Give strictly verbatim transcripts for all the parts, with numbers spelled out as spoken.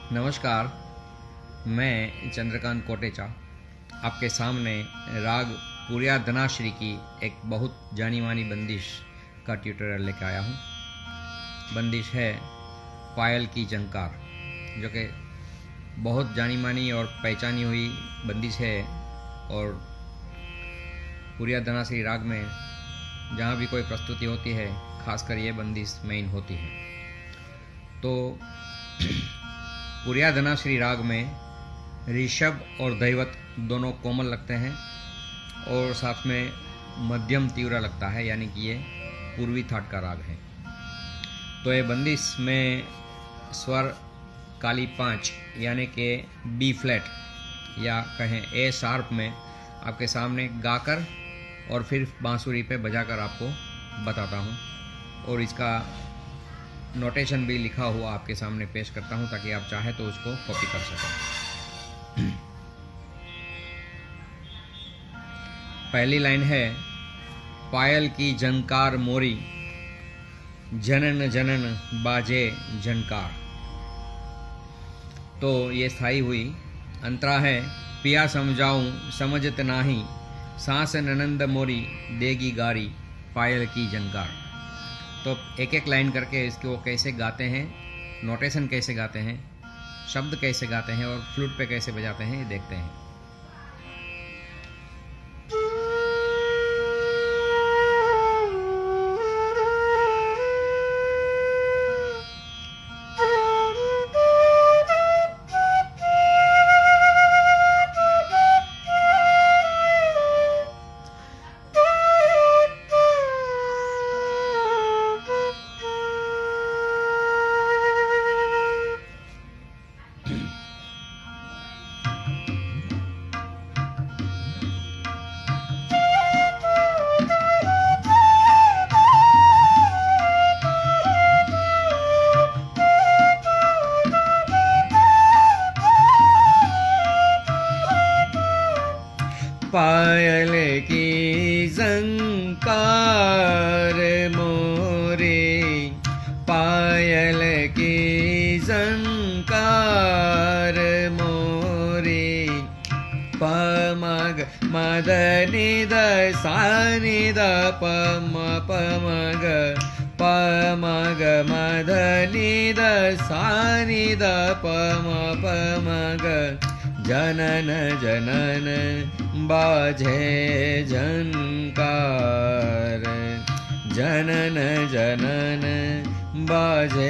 नमस्कार, मैं चंद्रकांत कोटेचा आपके सामने राग पुरिया धनाश्री की एक बहुत जानी मानी बंदिश का ट्यूटोरियल लेकर आया हूँ। बंदिश है पायल की झंकार, जो कि बहुत जानी मानी और पहचानी हुई बंदिश है। और पुरिया धनाश्री राग में जहाँ भी कोई प्रस्तुति होती है, खासकर ये बंदिश मेन होती है। तो पुरिया धनाश्री राग में ऋषभ और दैवत दोनों कोमल लगते हैं और साथ में मध्यम तीव्र लगता है, यानी कि ये पूर्वी थाट का राग है। तो ये बंदिश में स्वर काली पाँच यानी कि बी फ्लैट या कहें ए शार्प में आपके सामने गाकर और फिर बांसुरी पे बजाकर आपको बताता हूँ, और इसका नोटेशन भी लिखा हुआ आपके सामने पेश करता हूँ ताकि आप चाहे तो उसको कॉपी कर सकें। पहली लाइन है, पायल की झंकार मोरी, जनन जनन बाजे झंकार। तो ये स्थाई हुई। अंतरा है, पिया समझाऊं समझत नाही, सांस ननंद मोरी देगी गारी, पायल की झंकार। तो एक एक लाइन करके इसको कैसे गाते हैं, नोटेशन कैसे गाते हैं, शब्द कैसे गाते हैं और फ्लूट पे कैसे बजाते हैं, ये देखते हैं। पायल की झंकार मोरे, पायल की झंकार मोरे, पमग मदनि द सानि द पम पमग, पमग मदनि द सानि द पम पमग, जनन जनन बाजे झंकार, जनन जनन बाजे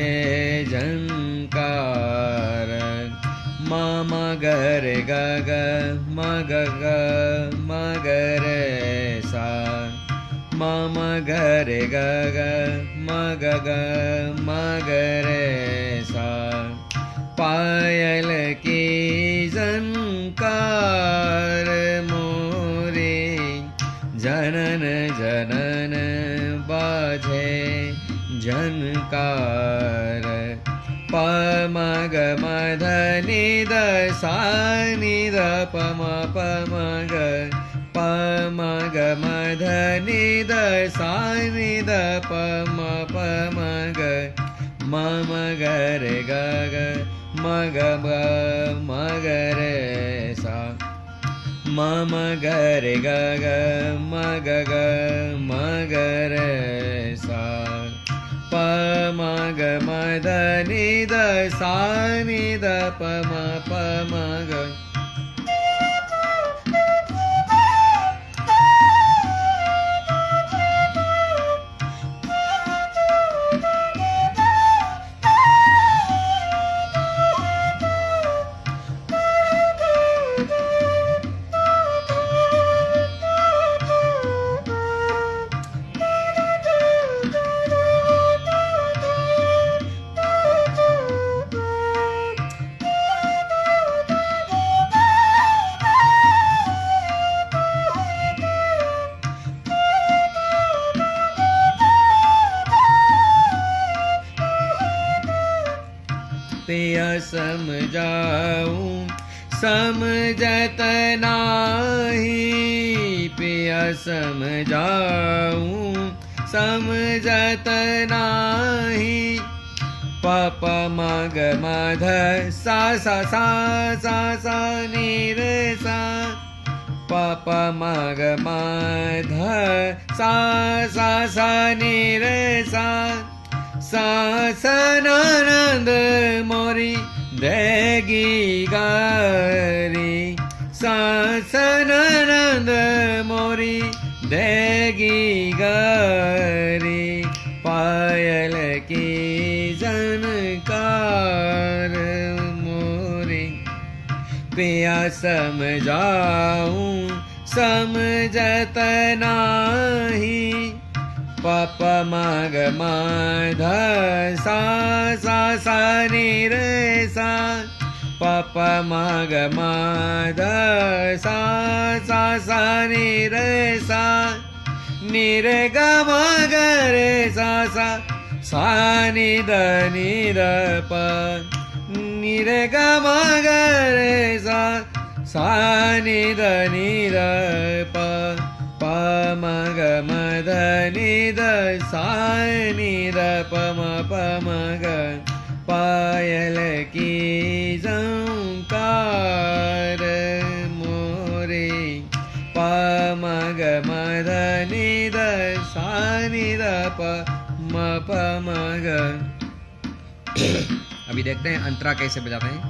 झंकार। मम गर गग मग ग मग रे सा, मम गर गग मग ग मग रे सा, पायल की झंकार मोरे, जनन जनन बाजे झंकार। पमग मधनि द सानि द पम पमग, पमग मधनि द सानि द पम पमग, मम गर गग मग मग रे सा, मम गर गग मग ग मग रे सा, पमग मदनि द सानि द पम पमग। पिया समझाऊं समझत नाही, पिया समझाऊं समझत नाही, प प म ग म ध सा सा सा सा सा नि रे सा प प म ग म ध सा सा सा नि रे सा सा सा ननद मोरी देगी गारी सा सा ननद मोरी देगी गारी पायल की जनकार मोरे पिया समझाऊं समझत नाही प प म ग म ध सा सा सा नि रे सा प प म ग म ध सा सा सा नि रे सा नि रे ग म ग रे सा सा सा नि ध नि ध प नि रे ग म ग रे सा सा नि ध नि ध प प म ग म ध नि ध सा नि ध प म प म ग पायल की झंकार मोरे प म ग म ध नि ध सा नि ध प म प म ग। अभी देखते हैं अंतरा कैसे बजाते हैं।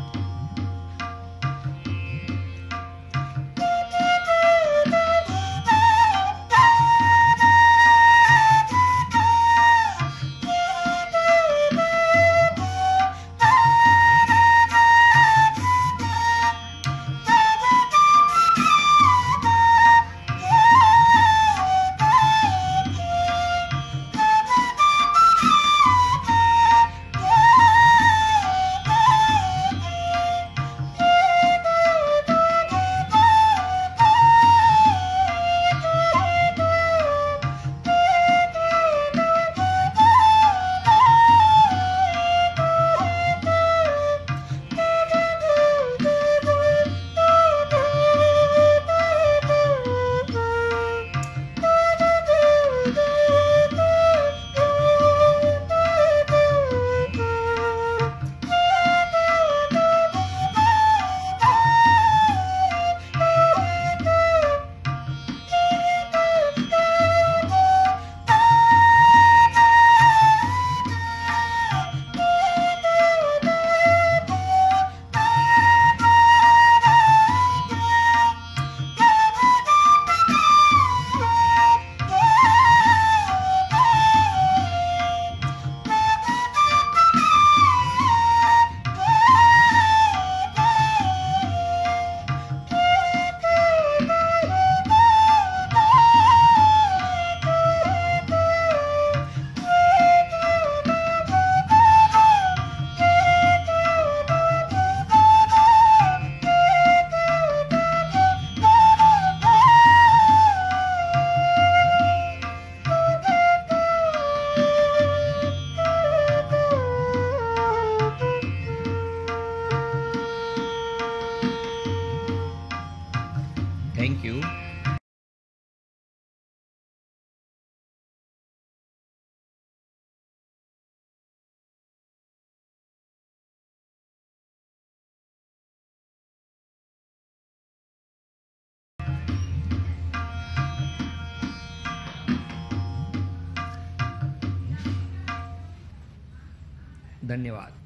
Thank you. धन्यवाद।